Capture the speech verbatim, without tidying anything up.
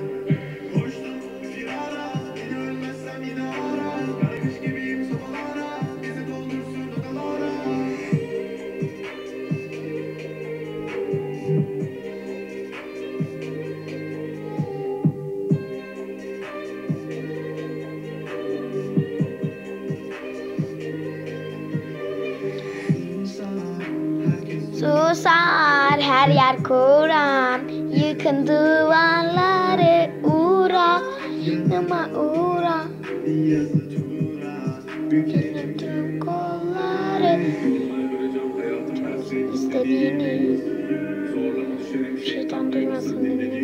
Susar her yer Kur'an, yıkın duvarları uğra, yanıma uğra. Tüm kolları, istediğini, şeytan duymasın beni.